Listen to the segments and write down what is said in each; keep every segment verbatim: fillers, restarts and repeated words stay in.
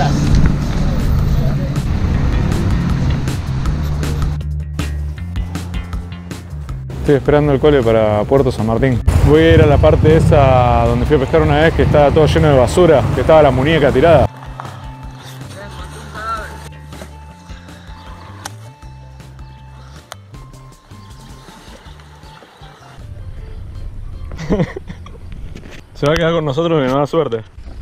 patas. Estoy esperando el cole para Puerto San Martín. Voy a ir a la parte esa donde fui a pescar una vez, que estaba todo lleno de basura, que estaba la muñeca tirada. Se va a quedar con nosotros y nos da suerte.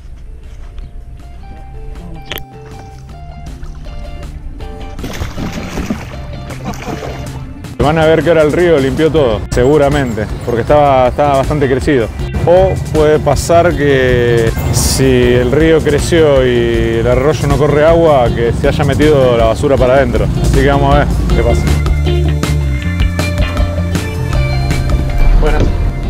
Van a ver que ahora el río limpió todo, seguramente, porque estaba, estaba bastante crecido. O puede pasar que si el río creció y el arroyo no corre agua, que se haya metido la basura para adentro. Así que vamos a ver qué pasa. Buenas.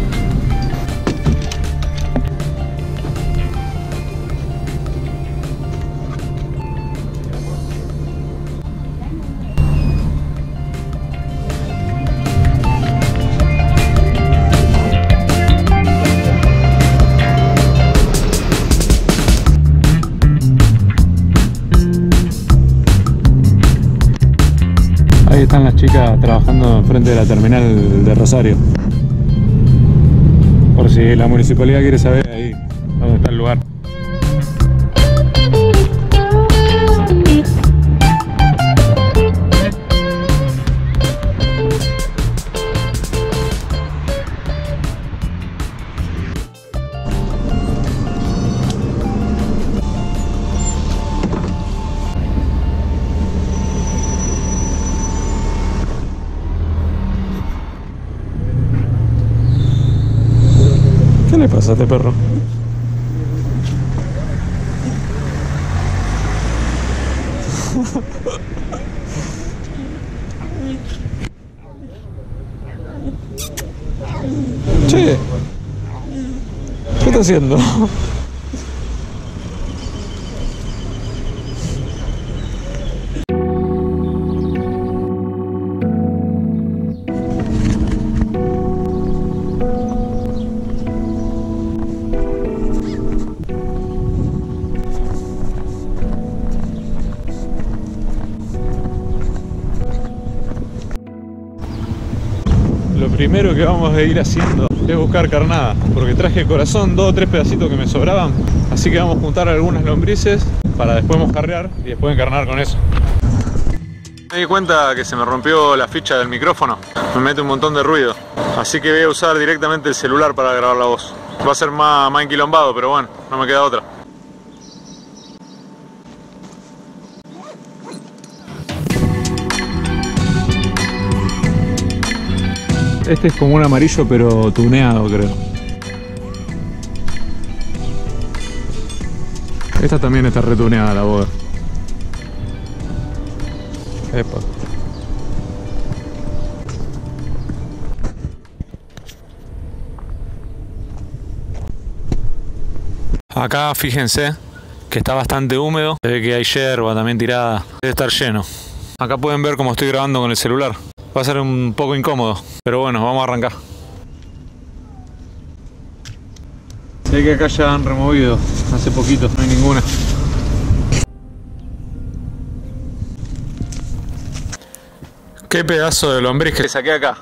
Ahí están las chicas trabajando enfrente de la terminal de Rosario. Por si la municipalidad quiere saber ahí dónde está el lugar. ¿Qué le pasa a este perro? Che, ¿qué está haciendo? Lo primero que vamos a ir haciendo es buscar carnada, porque traje corazón, dos o tres pedacitos que me sobraban, así que vamos a juntar algunas lombrices para después mojarrear y después encarnar con eso. Me di cuenta que se me rompió la ficha del micrófono, me mete un montón de ruido, así que voy a usar directamente el celular para grabar la voz. Va a ser más, más enquilombado, pero bueno, no me queda otra. Este es como un amarillo pero tuneado, creo. Esta también está retuneada la boda. Epa. Acá fíjense que está bastante húmedo. Se ve que hay yerba también tirada. Debe estar lleno. Acá pueden ver cómo estoy grabando con el celular. Va a ser un poco incómodo, pero bueno, vamos a arrancar. Sé que acá ya han removido hace poquito, no hay ninguna. Qué pedazo de lombriz que saqué acá.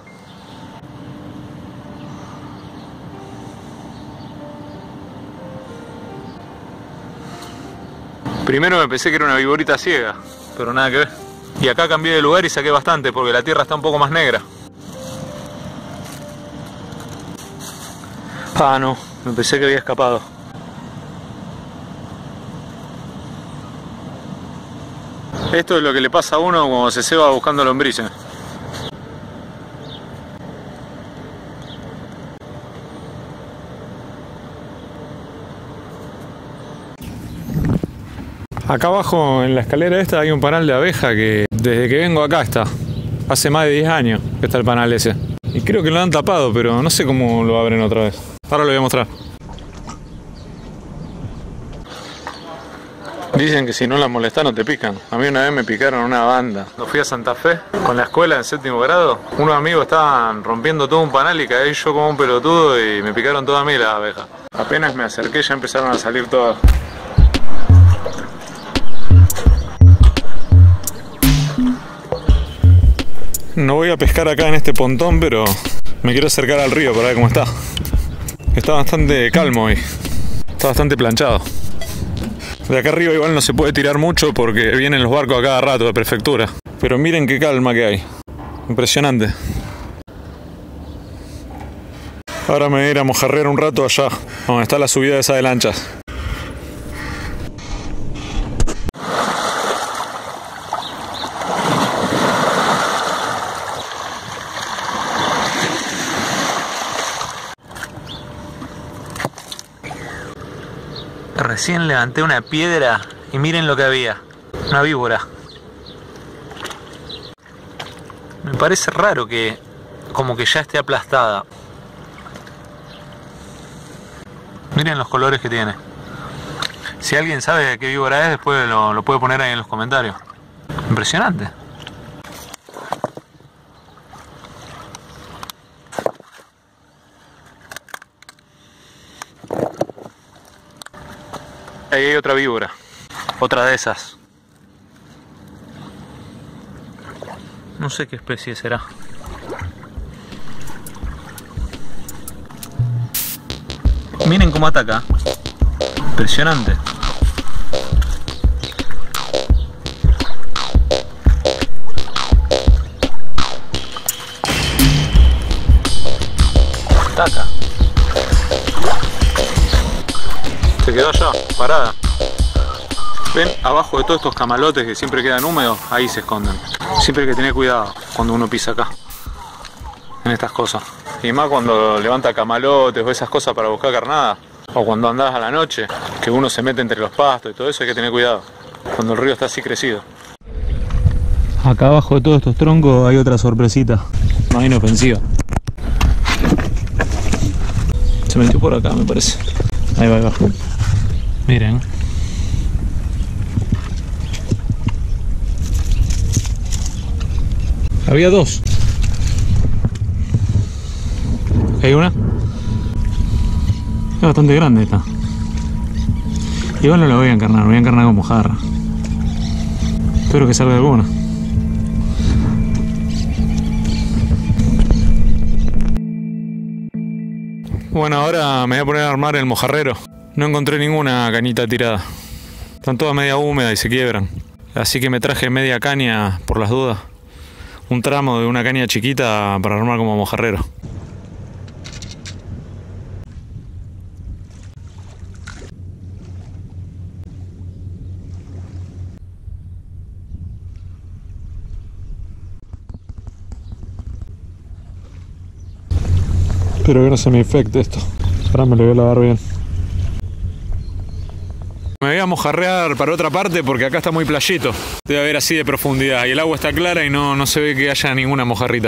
Primero me pensé que era una viborita ciega, pero nada que ver. Y acá cambié de lugar y saqué bastante porque la tierra está un poco más negra. Ah, no, me pensé que había escapado. Esto es lo que le pasa a uno cuando se ceba buscando lombrices. Acá abajo en la escalera esta hay un panal de abeja que desde que vengo acá está. Hace más de diez años que está el panal ese. Y creo que lo han tapado, pero no sé cómo lo abren otra vez. Ahora lo voy a mostrar. Dicen que si no las molestas no te pican. A mí una vez me picaron una banda. Cuando fui a Santa Fe con la escuela en séptimo grado, unos amigos estaban rompiendo todo un panal y caí yo como un pelotudo y me picaron todas a mí las abejas. Apenas me acerqué ya empezaron a salir todas. No voy a pescar acá en este pontón, pero me quiero acercar al río para ver cómo está. Está bastante calmo hoy. Está bastante planchado. De acá arriba igual no se puede tirar mucho porque vienen los barcos a cada rato de prefectura. Pero miren qué calma que hay. Impresionante. Ahora me voy a ir a mojarrear un rato allá, donde está la subida de esa de lanchas. Recién levanté una piedra y miren lo que había. Una víbora. Me parece raro que como que ya esté aplastada. Miren los colores que tiene. Si alguien sabe qué víbora es, después lo, lo puede poner ahí en los comentarios. Impresionante. Ahí hay otra víbora. Otra de esas. No sé qué especie será. Miren cómo ataca. Impresionante. Ataca. Se quedó allá, parada. Ven, abajo de todos estos camalotes que siempre quedan húmedos, ahí se esconden. Siempre hay que tener cuidado cuando uno pisa acá, en estas cosas. Y más cuando levanta camalotes o esas cosas para buscar carnada. O cuando andás a la noche, que uno se mete entre los pastos y todo eso, hay que tener cuidado. Cuando el río está así crecido. Acá abajo de todos estos troncos hay otra sorpresita, más inofensiva. Se metió por acá, me parece. Ahí va, ahí va. Miren. Había dos. ¿Hay una? Es bastante grande esta. Igual no la voy a encarnar, voy a encarnar con mojarra. Espero que salga alguna. Bueno, ahora me voy a poner a armar el mojarrero. No encontré ninguna cañita tirada. Están todas media húmedas y se quiebran. Así que me traje media caña por las dudas. Un tramo de una caña chiquita para armar como mojarrero. Espero que no se me infecte esto. Ahora me lo voy a lavar bien. Me voy a mojarrear para otra parte porque acá está muy playito. Debe haber así de profundidad y el agua está clara y no, no se ve que haya ninguna mojarrita.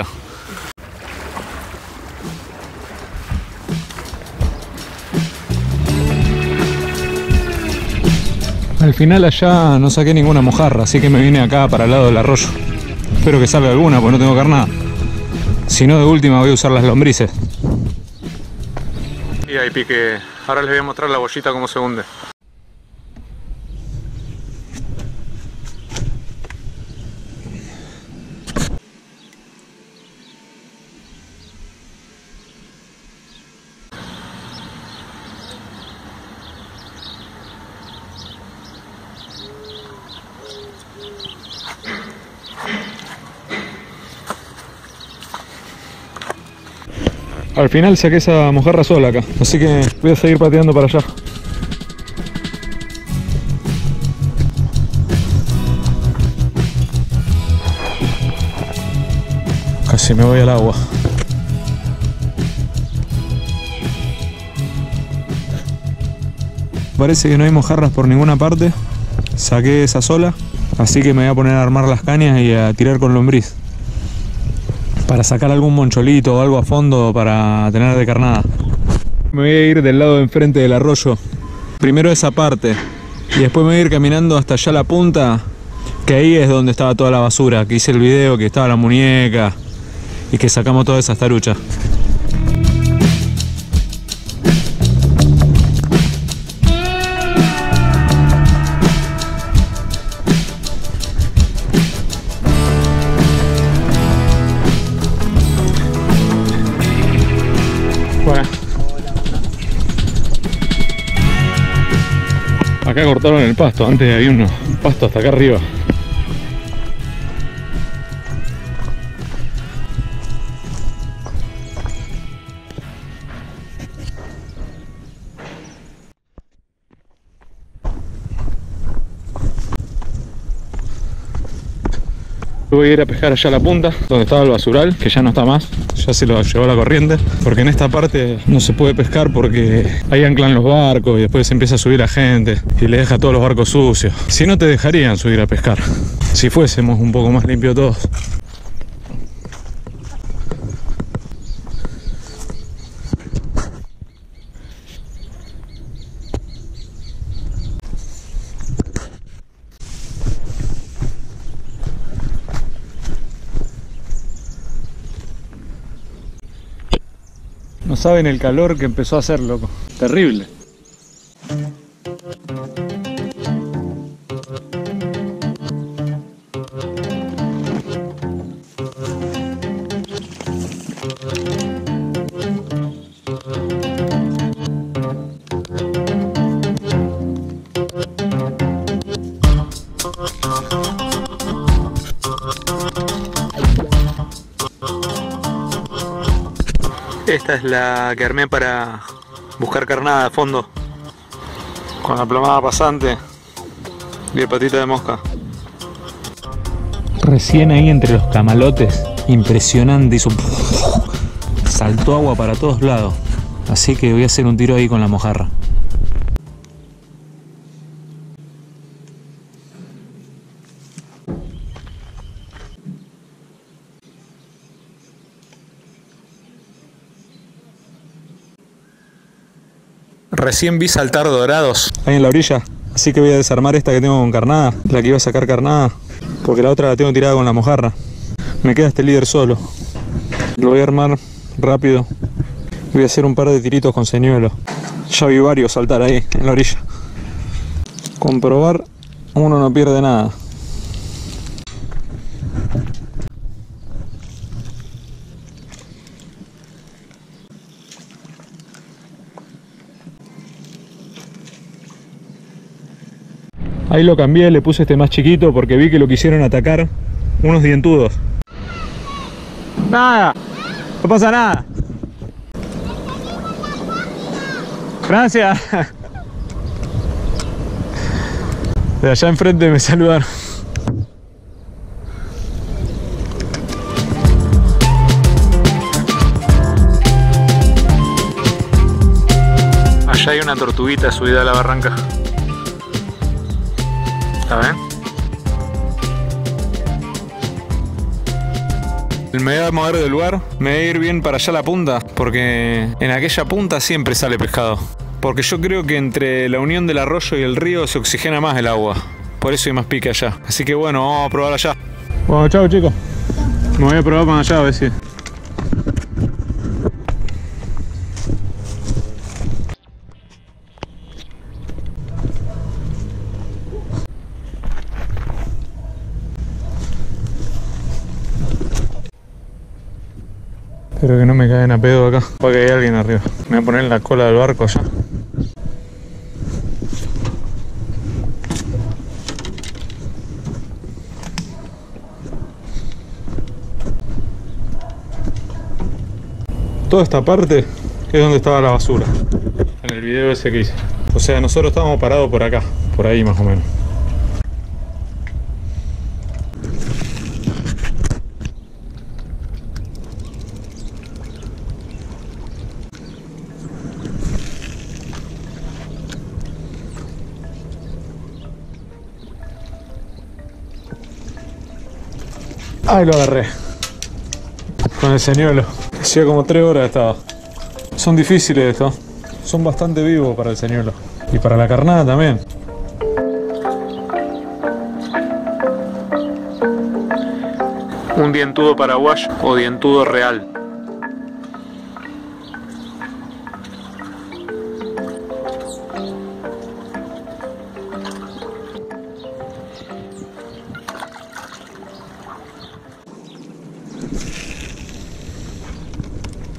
Al final allá no saqué ninguna mojarra, así que me vine acá para el lado del arroyo. Espero que salga alguna porque no tengo carnada. Si no, de última voy a usar las lombrices. Y ahí pique. Ahora les voy a mostrar la bollita cómo se hunde. Al final saqué esa mojarra sola acá, así que voy a seguir pateando para allá. Casi me voy al agua. Parece que no hay mojarras por ninguna parte. Saqué esa sola, así que me voy a poner a armar las cañas y a tirar con lombriz. Para sacar algún moncholito o algo a fondo para tener de carnada. Me voy a ir del lado de enfrente del arroyo. Primero esa parte. Y después me voy a ir caminando hasta allá la punta. Que ahí es donde estaba toda la basura. Que hice el video, que estaba la muñeca. Y que sacamos todas esas taruchas. Acá cortaron el pasto, antes había unos pastos hasta acá arriba. Voy a ir a pescar allá a la punta, donde estaba el basural, que ya no está más, ya se lo llevó la corriente, porque en esta parte no se puede pescar porque ahí anclan los barcos y después se empieza a subir la gente y le deja todos los barcos sucios. Si no, te dejarían subir a pescar, si fuésemos un poco más limpios todos. No saben el calor que empezó a hacer, loco. Terrible. Esta es la que armé para buscar carnada a fondo, con la plomada pasante y el patita de mosca. Recién ahí entre los camalotes, impresionante, hizo... saltó agua para todos lados. Así que voy a hacer un tiro ahí con la mojarra. Recién vi saltar dorados Ahí en la orilla, así que voy a desarmar esta que tengo con carnada, la que iba a sacar carnada, porque la otra la tengo tirada con la mojarra. Me queda este líder solo. Lo voy a armar rápido. Voy a hacer un par de tiritos con señuelo. Ya vi varios saltar ahí en la orilla. Comprobar, uno no pierde nada. Ahí lo cambié, le puse este más chiquito porque vi que lo quisieron atacar unos dientudos. Nada, no pasa nada. Gracias. De allá enfrente me saludaron. Allá hay una tortuguita subida a la barranca. ¿La ven? Me voy a mover del lugar, me voy a ir bien para allá a la punta, porque en aquella punta siempre sale pescado. Porque yo creo que entre la unión del arroyo y el río se oxigena más el agua. Por eso hay más pique allá. Así que bueno, vamos a probar allá. Bueno, chao chicos. Me voy a probar con allá a ver si... Espero que no me caigan a pedo acá, porque hay alguien arriba. Me voy a poner en la cola del barco allá. Toda esta parte es donde estaba la basura, en el video ese que hice. O sea, nosotros estábamos parados por acá, por ahí más o menos. Ahí lo agarré. Con el señuelo. Hacía como tres horas estaba. Son difíciles estos. Son bastante vivos para el señuelo. Y para la carnada también. Un dientudo paraguayo o dientudo real.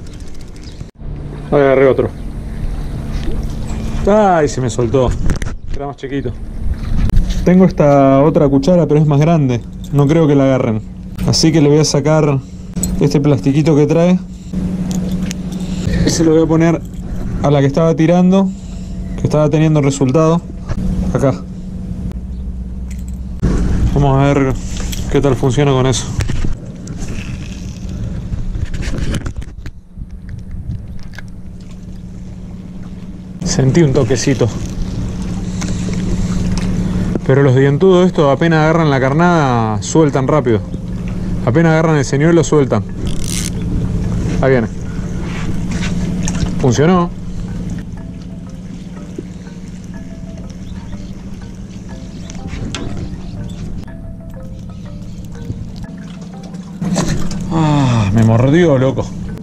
Ahí agarré otro. Ay, se me soltó. Era más chiquito. Tengo esta otra cuchara, pero es más grande. No creo que la agarren. Así que le voy a sacar este plastiquito que trae. Y se lo voy a poner a la que estaba tirando, que estaba teniendo resultado. Acá. Vamos a ver qué tal funciona con eso. Sentí un toquecito. Pero los dientudos estos apenas agarran la carnada, sueltan rápido. Apenas agarran el señuelo, sueltan. Ahí viene. Funcionó. Ah, me mordió, loco.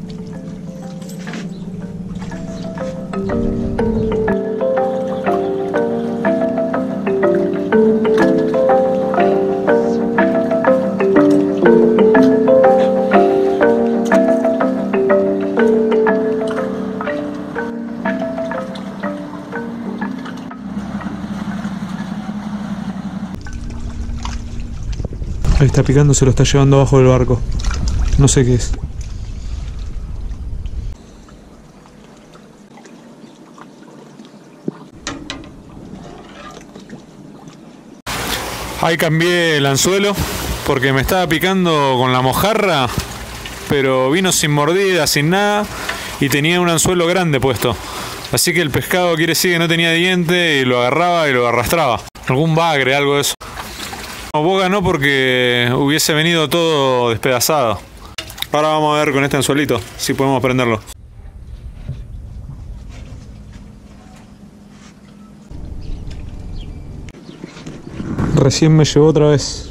Ahí está picando, se lo está llevando abajo del barco. No sé qué es. Ahí cambié el anzuelo porque me estaba picando con la mojarra, pero vino sin mordida, sin nada, y tenía un anzuelo grande puesto. Así que el pescado quiere decir que no tenía diente y lo agarraba y lo arrastraba. Algún bagre, algo de eso. No, boga no, porque hubiese venido todo despedazado. Ahora vamos a ver con este anzuelito si podemos prenderlo. Recién me llegó otra vez.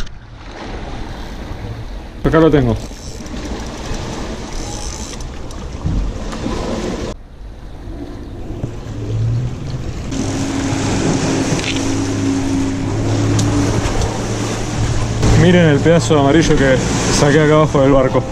Acá lo tengo. Miren el pedazo de amarillo que saqué acá abajo del barco.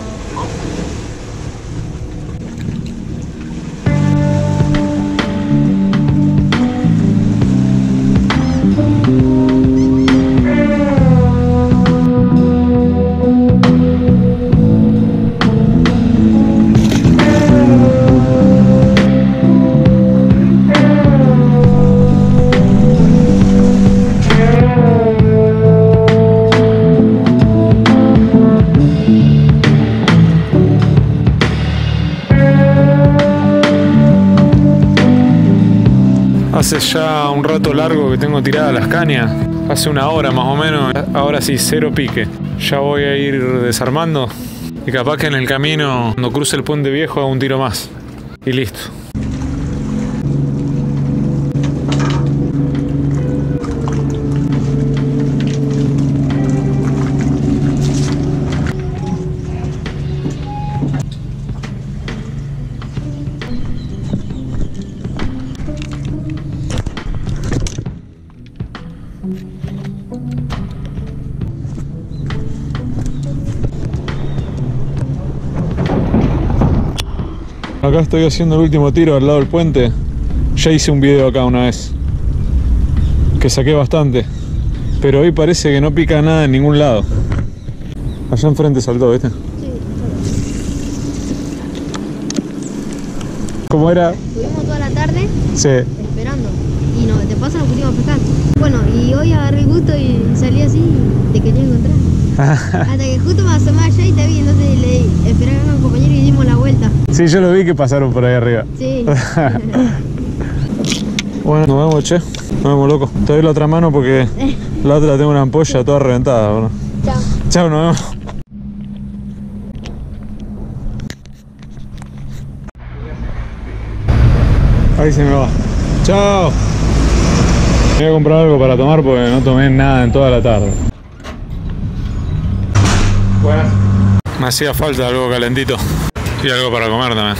Hace ya un rato largo que tengo tiradas las cañas, hace una hora más o menos. Ahora sí, cero pique. Ya voy a ir desarmando y capaz que en el camino, cuando cruce el puente viejo, hago un tiro más y listo. Acá estoy haciendo el último tiro al lado del puente. Ya hice un video acá una vez que saqué bastante, pero hoy parece que no pica nada en ningún lado. Allá enfrente saltó, ¿viste? Sí. ¿Cómo era? Estuvimos toda la tarde sí. esperando y no, de paso nos pusimos a pescar. Bueno, y hoy agarré el gusto y salí así y te quería encontrar. Hasta que justo me asomé allá y te vi, entonces le di, esperé a un compañero y dimos la vuelta. Sí, yo lo vi que pasaron por ahí arriba. Sí. Bueno, nos vemos, che. Nos vemos, loco. Te doy la otra mano porque la otra tengo una ampolla toda reventada. Bueno. Chao. Chao, nos vemos. Ahí se me va. Chao. Voy a comprar algo para tomar porque no tomé nada en toda la tarde. Buenas. Me hacía falta algo calentito y algo para comer también.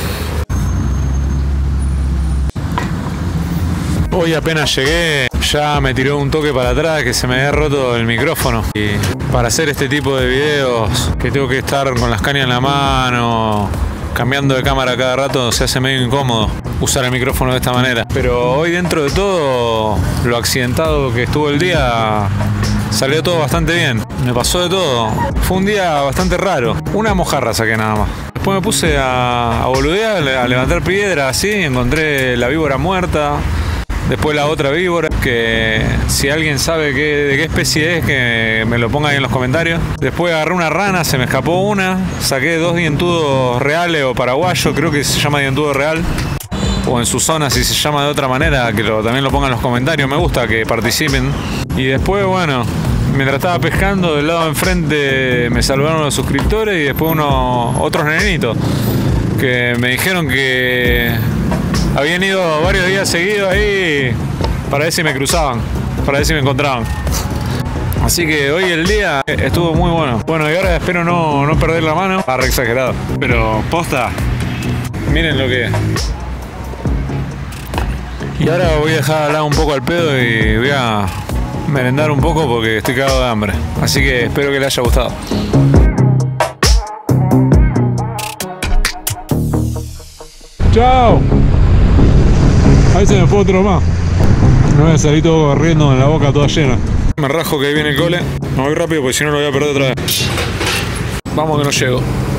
Hoy apenas llegué, ya me tiró un toque para atrás que se me había roto el micrófono. Y para hacer este tipo de videos que tengo que estar con las cañas en la mano cambiando de cámara cada rato se hace medio incómodo usar el micrófono de esta manera. Pero hoy, dentro de todo lo accidentado que estuvo el día, salió todo bastante bien. Me pasó de todo. Fue un día bastante raro. Una mojarra saqué nada más. Después me puse a, a boludear, a levantar piedras así. Encontré la víbora muerta. Después la otra víbora, que si alguien sabe qué, de qué especie es, que me lo ponga ahí en los comentarios. Después agarré una rana, se me escapó una. Saqué dos dientudos reales o paraguayos, creo que se llama dientudo real. O en su zona si se llama de otra manera, que lo, también lo pongan en los comentarios. Me gusta que participen. Y después, bueno, mientras estaba pescando, del lado de enfrente me saludaron los suscriptores y después unos otros nenitos que me dijeron que habían ido varios días seguidos ahí para ver si me cruzaban, para ver si me encontraban. Así que hoy el día estuvo muy bueno. Bueno, y ahora espero no, no perder la mano. Ah, re exagerado. Pero posta, miren lo que es. Y ahora voy a dejar hablar un poco al pedo y voy a merendar un poco porque estoy cagado de hambre. Así que espero que les haya gustado. ¡Chao! Ahí se me fue otro más. Me voy a salir todo corriendo en la boca toda llena. Me rajo que ahí viene el cole. Me voy rápido porque si no lo voy a perder otra vez. Vamos que no llego.